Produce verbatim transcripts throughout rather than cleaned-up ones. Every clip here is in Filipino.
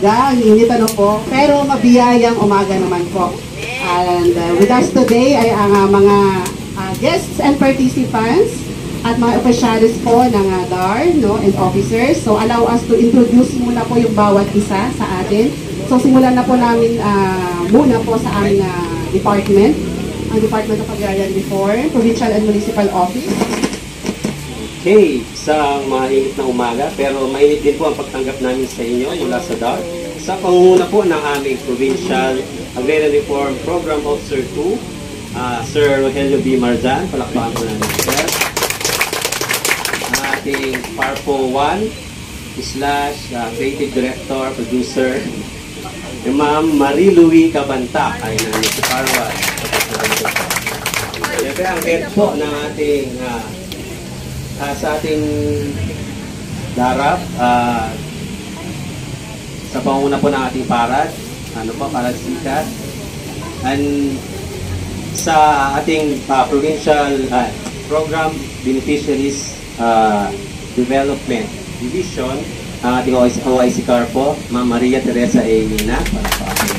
umaga, ang init ano po, pero mabiyayang umaga naman po. And uh, with us today ay ang uh, mga uh, guests and participants at mga opisyalis po ng uh, D A R no, and officers. So allow us to introduce muna po yung bawat isa sa atin. So simulan na po namin uh, muna po sa aming uh, department, ang Department of Agrarian Reform, Provincial and Municipal Office. Okay, isang mainit na umaga, pero mainit din po ang pagtanggap namin sa inyo mula sa D A R. Sa pangunguna po ng aming Provincial Agrarian Reform Program Officer two, uh, Sir Rogelio B. Marzan, palakpakan po namin, Sir. Ang ating Parpo one slash uh, Creative Director, Producer, yung Ma'am Marie Louie Cabanta, ay namin si Parwa. Siyempre, ang head po ng ating uh, Uh, sa ating darap, uh, sa panguna po ng ating parad, ano po, parad sikat, and sa ating uh, provincial uh, program beneficiaries uh, development division, ang ating O I C C C A R po, Ma'am Maria Teresa A. Nina, para po ating.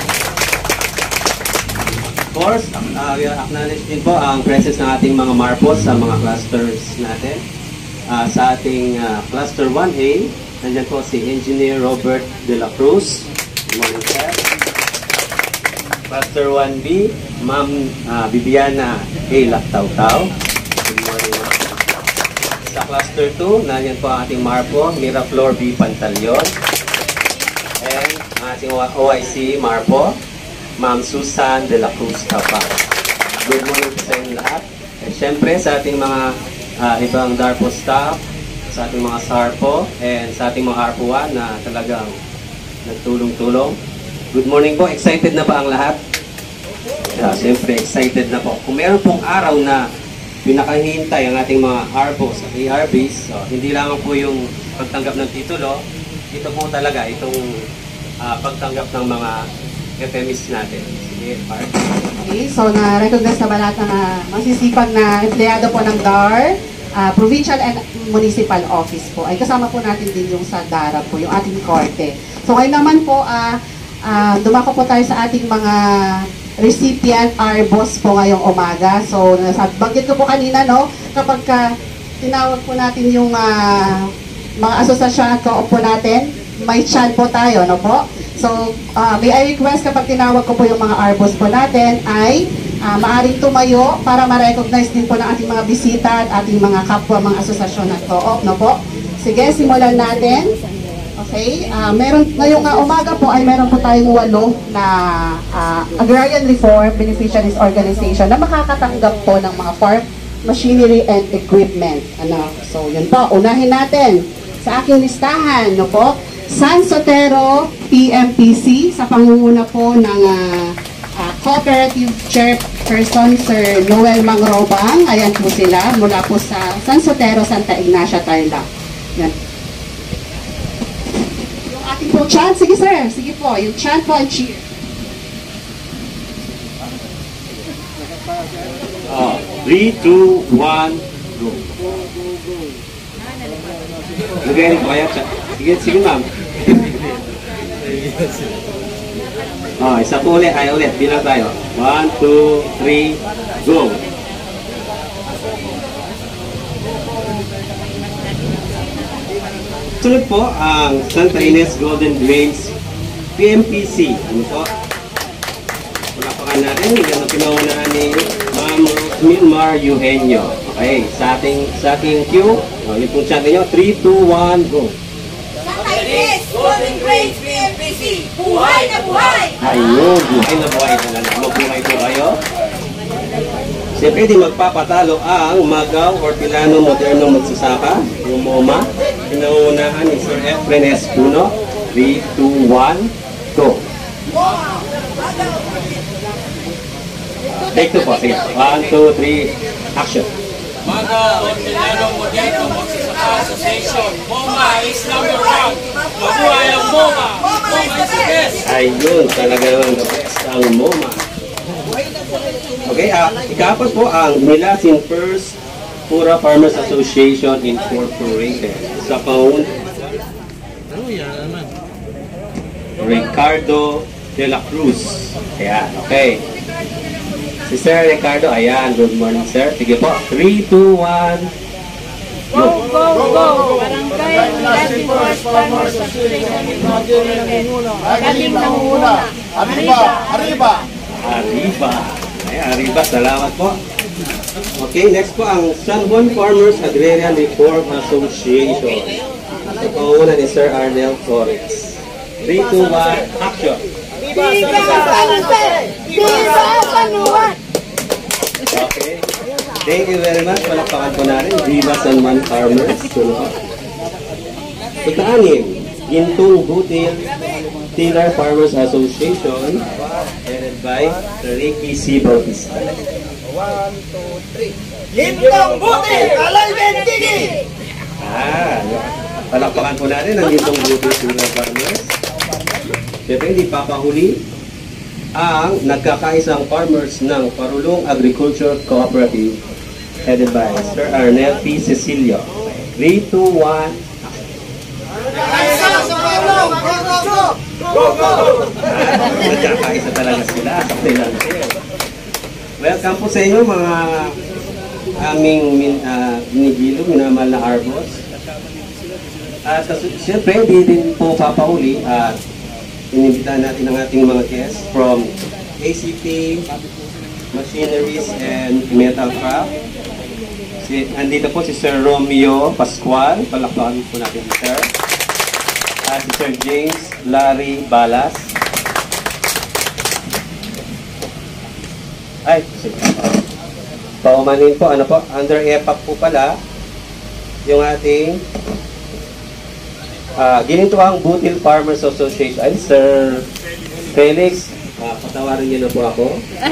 Of course, uh, we acknowledge din po ang presence ng ating mga marpos sa mga clusters natin. Uh, sa ating uh, Cluster one A, nandiyan po si Engineer Robert De La Cruz. Good morning, sir. Cluster one B, Ma'am uh, Bibiana A. Lactaw-Taw. Good morning, ma'am. Sa Cluster two, nandiyan po ang ating Marpo, Miraflor B. Pantalyon. And ang ating O I C Marpo, Ma'am Susan De La Cruz Capa. Good morning po sa inyo lahat. At syempre sa ating mga Uh, ibang DARPO staff, sa ating mga SARPO, and sa ating mga ARPO one na talagang nagtulong-tulong. Good morning po. Excited na ba ang lahat? Yeah, siyempre, excited na po. Kung meron pong araw na pinakahintay ang ating mga ARPO sa A R Bs, so, hindi lamang po yung pagtanggap ng titulo, ito po talaga, itong uh, pagtanggap ng mga F M Es natin. Sige, Park. Okay, so na-recognize na ba lahat ng uh, masisipag na empleyado po ng D A R, uh, Provincial and Municipal Office po. Ay kasama po natin din yung sa DARA po, yung ating korte. So ngayon naman po, uh, uh, dumako po tayo sa ating mga recipient A R B O S po ngayong umaga. So banggit ko po kanina, no, kapag ka, tinawag po natin yung uh, mga asosasyon at co-op po natin, may chan po tayo, no po? So, uh, may I request kapag tinawag ko po yung mga A R B O S po natin ay uh, maaring tumayo para ma-recognize din po ng ating mga bisita at ating mga kapwa, mga asosasyon at co-op, no po? Sige, simulan natin. Okay, uh, meron, ngayong uh, umaga po ay meron po tayong walo na uh, Agrarian Reform Beneficiaries Organization na makakatanggap po ng mga farm machinery and equipment. Ano? So, yun po, unahin natin sa aking listahan, no po? San Sotero P M P C sa pangunguna po ng uh, uh, Cooperative Chairperson Sir Noel Mangrobang. Ayan po sila mula po sa San Sotero, Santa Ignacia, Tarlac. Yan. Yung ating po chant, sige sir, sige po, yung chant po and cheer. Uh, three, two, one, go. Lagay ko kaya siya. Sige, sige ma'am. Oh, isa po ulit. Ay, ulit. Bilang tayo. One, two, three, go. Sunod po ang Santa Ines Golden Grains P M P C. Ano po? Palapakan natin. Yan ang pinaunahan ni Ma'am Milmar Eugenio. Okay, sa ating, sa ating queue. Oh, yun pong chat ninyo. three, two, one, go. Santa Ines Golden Grains P M P C. Buhay na buhay! Ayun, buhay na buhay talaga. Mabuhay po kayo. Siyempre, di magpapatalo ang Magaw Hortilano Moderno Magsasaka, yung MOMA. Pinaunahan ni Sir Efren Espuno. three, two, one, go. Take two po. Sige. one, two, three, action. Magaw Hortilano Moderno Magsasaka Association. MOMA is number one. Mabuhay ang MOMA. MOMA is the best. Ayun, talagang the best ang MOMA. Okay, uh, ikaapat po ang Milasin First Pura Farmers Association Incorporated. Sa paun... Ricardo de la Cruz. Ayan, okay. Si Sir Ricardo, ayan, good morning sir. Sige po, three, two, one, Go, go, go! Barangay Latin Force Farmers Association Incorporated. Galing nangunguna. Arriba! Arriba! Arriba. Ay, Arriba, salamat po. Okay, next po ang San Juan Farmers Agrarian Reform Association. Sa pauuna ni Sir Arnel Torres. three, two, one, action! Viva San Jose! Viva San Juan! Okay. Thank you very much. Palakpakan po natin. Viva San Juan Farmers. Sunod. Ika-anim, Gintong Butil Tiller Farmers Association, headed by Ricky C. Bautista. Lintong Buti! Alay Bentigi! Ah, palakpakan po natin ang Gintong Butil Tiller Farmers. Siyempre, hindi papahuli ang nagkakaisang farmers ng Parulong Agriculture Cooperative, headed by Sir Arnel P. Cecilio. three, two, one, nagkakaisa talaga sila. Sakto lang sila. Welcome po sa inyo mga aming min, uh, minigilo, minamahal na arbos. At uh, siyempre, hindi din po papahuli at inimbitahan natin ang ating mga guests from A C T, Machineries and Metal Craft. Si, andito po si Sir Romeo Pascual, palakpakan po natin si Sir. At si Sir James Larry Balas. Ay, sige. Paumanin po, ano po, under E P A C po pala, yung ating uh, Ginintuang Butil Farmers Association. Ay, Sir Felix, uh, patawarin niyo na po ako.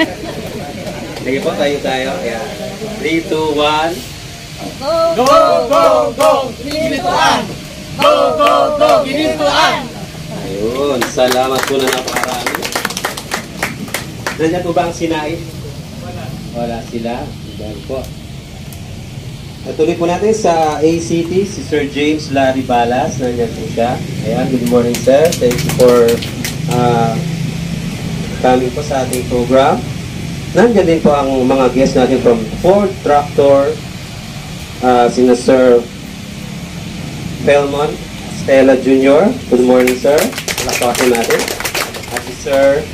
Sige po, tayo tayo. Ayan. three, two, one. Go, go, go! Ginintuan! Go, go, go! Ginintuan! Ayun, salamat po na napakarami. Nandiyan po ba ang sinait? Wala sila. Dahil po. At tuloy po natin sa A C T, si Sir James Larry Balas. Nandiyan po siya. Ayan, good morning sir. Thank you for uh, coming po sa ating program. Nandiyan din po ang mga guests natin from Ford Tractor, uh, sina Sir Pelmon Stella Junior Good morning sir. Palakpakan natin. At si Sir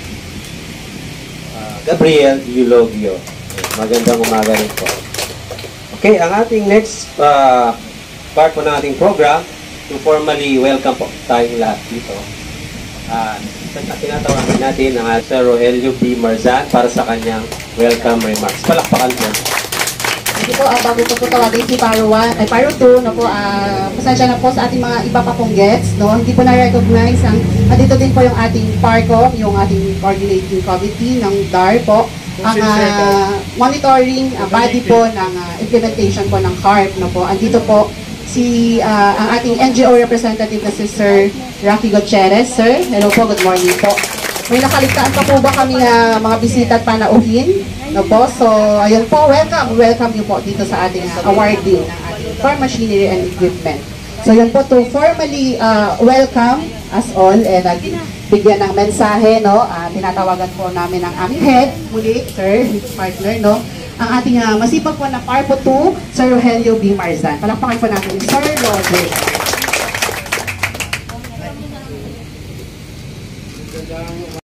uh, Gabriel Eulogio. Magandang umaga rin po. Okay, ang ating next uh, part po ng ating program, to formally welcome po tayong lahat dito. Uh, tinatawagan natin ang Sir Rogelio B. Marzan para sa kanyang welcome remarks. Palakpakan po. Hindi po, uh, bago po po tawagin si Paro one, ay Paro two, no po, uh, pasensya na po sa ating mga iba pa pong guests, no? Hindi po na-recognize ang, andito din po yung ating PARCO, yung ating coordinating committee ng D A R po, ang uh, monitoring uh, body po ng uh, implementation po ng C A R P, no po. Andito po si uh, ang ating N G O representative na si Sir Rocky Gutierrez. Sir, hello po, good morning po. May nakaligtaan pa po ba kami uh, mga bisita at panauhin? No po, so ayun po, welcome, welcome niyo po dito sa ating uh, awarding ng ating farm machinery and equipment. So yun po, to formally uh, welcome us all and uh, bigyan ng mensahe, no, uh, tinatawagan po namin ang aming head, muli, sir, partner, no, ang ating uh, masipag po na PARCO two, Sir Rogelio B. Marzan. Palakpakan po natin, Sir Rogelio.